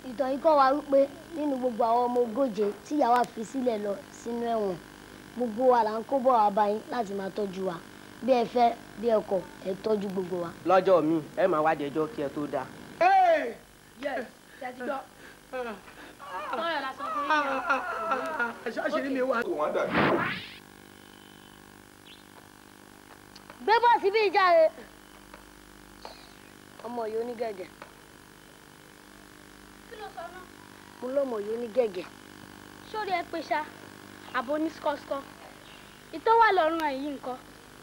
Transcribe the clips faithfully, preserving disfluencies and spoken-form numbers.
ìtàn yìí kọ́ wa wípé nínú gbogbo àwọn ọmọ ogóje tí ìyá wa fi sílẹ̀ lọ sínú ẹ̀wọ̀n gbogbo wa là ń kó bọ̀ wá báyìí láti máa tọ́jú wa bí ẹ fẹ́ bí ẹ kọ̀ ẹ tọ́jú gbogbo wa. lọ́jọ́ mi ẹ máa wá jẹjọ́ kí ẹ tó dáa. Yes, that's it. Ṣáṣírí mi wà. Gbé bọ́ọ̀sì bí ìjà rẹ̀. Ọmọ yìí ó ní gẹ̀gẹ̀. Kí ló sọ náà? Mo lọ́mọ yìí ó ní gẹ̀gẹ̀. Sórí ẹ pé ṣá, àbò ní skọ́skọ́. Ìtọ́ wà lọ́rùn ẹ̀ yìí nǹkan.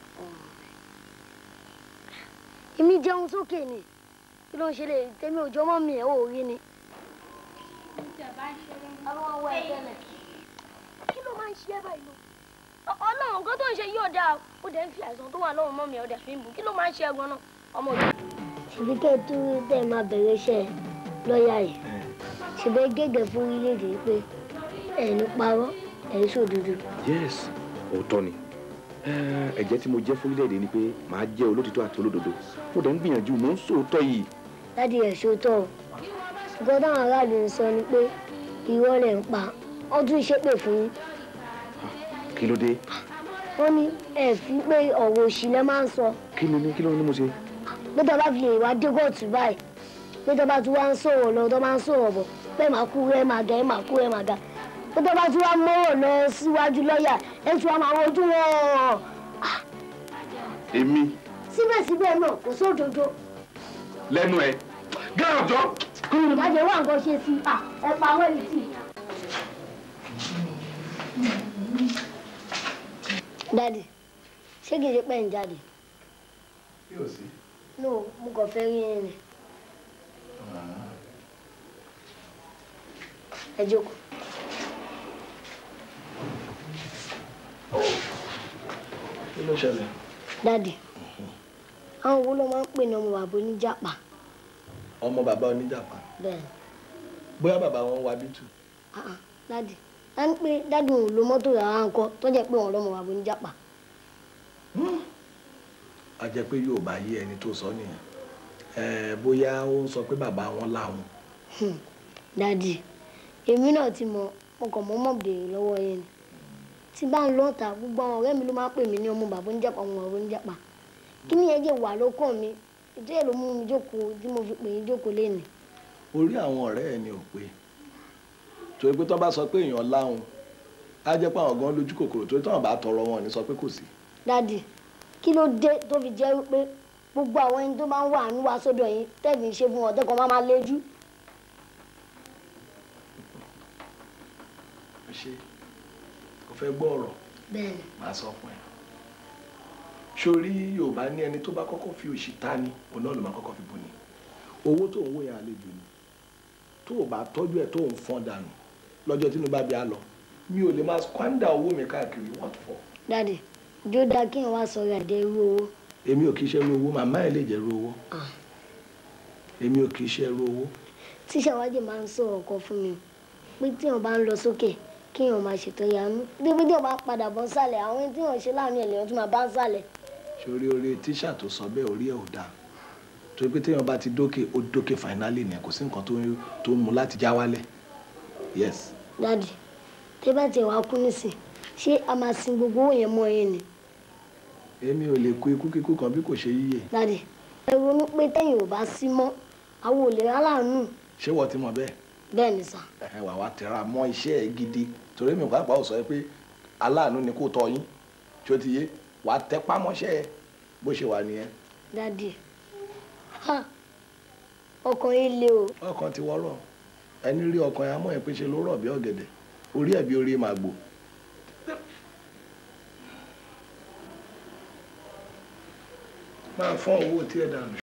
Èmi jẹun sókè ni. Kí ló ń ṣe lè tẹ́mi òjò mọ́ mi ẹ̀ ò rí ni. Àwọn ọwọ́ ẹ̀ tẹ́lẹ̀. Kí ló máa ń ṣe ẹ́ báyìí lọ? Ọlọ́run nǹkan tó ń ṣe yóò dáa. Ó dẹ̀ ń fi àìsàn tó wà lọ́rùn mọ́ mi ẹ̀ ó dẹ̀ fi ń bù. Kí ló máa ń ṣe ẹ́ gan-an ọmọ yìí? Ṣèbí kẹ́ ẹ tó tẹ̀ máa bẹ̀rẹ̀ iṣẹ́ lọ́ọ̀yà yìí. Ṣèbí gẹ́gẹ́ fún orílẹ̀-èdè pé ẹ̀ ní parọ́ ẹ̀ ń ṣòdodo. Yes, òótọ́ ni. Ẹ̀jẹ̀ tí mo jẹ́ fún orílẹ̀-èdè ni pé màá jẹ́ olótìtọ́ àti olódodo. Mo dẹ̀ ń gbìyànjú, mò ń sòótọ́ yìí. Dádì ẹ̀ ṣòótọ́ o. Nǹkan táwọn aráàlú ń sọ ni pé irọ́ lẹ̀ ń pa. Wọ́n tún ṣépè fún yín. Kí ló dé? Wọ́n ní ẹ̀ fi pé ọ̀rọ̀ òṣì lẹ máa ń sọ. Kí ló ní kí ló ní mo ṣe? Pé tó bá fi lè wá dé kóòtù báyìí. Pé tó bá tún wá ń sọ̀rọ̀ lọ tó máa ń sọ̀rọ̀ bọ̀. Pé màá kú rẹ́ màá ga ẹ̀ màá kú rẹ́ màá ga. Pé tó bá tún wá mọ́rọ̀ lọ síwájú lọ́ọ̀yà ẹ̀ tún wá máa wojú wọn. Èmi. Síbẹ̀síbẹ̀ náà kò sódodo. Lẹ́nu ẹ̀ gáàjọ́. Ìbàjẹ́ wà nǹkan ṣe sí ẹ pa àwọn ẹni tì. Dádì, ṣé kìí ṣe pé ń jáde? Yóò sí. No, mo kàn fẹ́ rí yín ni. Ẹ jókòó. Kí ló ṣẹlẹ̀? Dádì, àwọn wo ló máa ń pè ní ọmọ bàbá oníjàpá? Ọmọ bàbá oníjàpá. Bẹ́ẹ̀. Bóyá bàbá wọn wá bí tù. Dádì, a ń pè dádì òun lo mọ́tò rárá nǹkan tó jẹ́ pé òun lọ́mọ bàbá oníjàpá. A jẹ́ pé yóò bá yé ẹni tó sọ nìyẹn. Bóyá ó ń sọ pé bàbá wọn láwọn. Dádì, èmi náà ti mọ ọkọ̀ mọ́mọ́ béèrè lọ́wọ́ yẹn ni. Tí bá ń lọ ta gbogbo àwọn ọ̀rẹ́ mi ló máa ń pè mí ní ọmọ bàbá oníjàpá ọmọ bàbá oníjàpá. Kí ni ẹjẹ wà lọ́kàn mi? Ìjọ èlò mú mi jókòó tí mo fi pè é jókòó lénìí. Orí àwọn ọ̀rẹ́ ẹ̀ ni ò pé. Torí pé tó bá sọ pé èèyàn láwọn, á jẹ́ pé àwọn gan lójú kòkòrò torí táwọn bá tọrọ wọn ní sọ pé kò sí. Dádì, kí ló dé tó fi jẹ́ wípé gbogbo àwọn ẹni tó máa ń wà níwá sódò yín tẹ̀mí ṣe fún wọn tẹ́kọ̀ọ́ máa máa léjú? Ṣé o fẹ́ gbọ́ ọ̀rọ̀? Bẹ́ẹ̀ni. Màá sọ fún ẹ. Sórí Yorùbá ní ẹni tó bá kọ́kọ́ fi òṣì ta ni òun náà ló máa kọ́kọ́ fi bù ni. Owó tó ń wó yẹn àlejò ni. Tó o bá tọ́jú ẹ̀ tó ń fọ́n dànù lọ́jọ́ tí inú bá bí a lọ. Mi ò lè máa squander owó mi káàkiri what for. Dádì, jó dáa kí n wá sọ̀rọ̀ ẹ̀dẹ̀ irú owó. Èmi ò kì í ṣe irú owó, màmá ẹ̀ lè jẹ́ irú owó. Èmi ò kì í ṣe irú owó. Tíṣà wájú máa ń sọ ọkọ fún mi pé tí wọn bá ń lọ sókè kí wọn máa ṣètò ìyanu débi tí wọn bá padà bọ́ sálẹ̀ àwọn tí wọn ṣe láàánú ẹ̀ lèyàn tún máa bá ń sálẹ̀. Sórí orí tíṣà tó sọ bẹ́ẹ̀ orí ẹ̀ ò dáa torí pé téèyàn bá ti dókè ó dókè finally ni kò sí nǹkan tó ń mú láti já wálẹ̀. Yes. Dádì, tẹ́ bá tiẹ̀ wá kú nísìn ṣé a máa sin gbogbo owó yẹn mọ́ ẹ̀yìn ni? Èmi ò lè kú ikú kíkú kan bí kò ṣe yíyè. Dádì, ẹ ronú pé tẹ́yìn ò bá sí mọ́ àwọn ò lè ráláàánú. Ṣé wọ́n ti mọ̀ bẹ́ẹ̀? Bẹ́ẹ̀ ni sà. Ẹ wà wá tẹra mọ́ iṣẹ́ ẹ gidi torí mi pàápàá ò sọ pé aláàánú ni kò tọ́ yín tí ó ti yé wàá tẹpá mọ́ṣẹ́ ẹ bó ṣe wà nìyẹn. Dádì, ọkàn yín le o. Ọkàn ti wọ́rọ̀ ẹni rí ọkàn yẹn amọ̀ ẹ̀ pé ṣe ló rọ̀ bí ọ̀gẹ̀dẹ̀ orí ẹ̀ bí orí màgbò. Máa fọ́n owó tí ẹ dànù.